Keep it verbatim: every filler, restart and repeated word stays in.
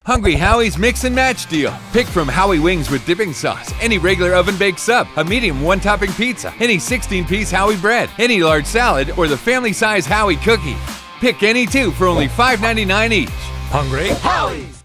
Hungry Howie's Mix and Match Deal. Pick from Howie Wings with dipping sauce, any regular oven-baked sub, a medium one-topping pizza, any sixteen-piece Howie bread, any large salad, or the family-size Howie cookie. Pick any two for only five ninety-nine each. Hungry Howie's!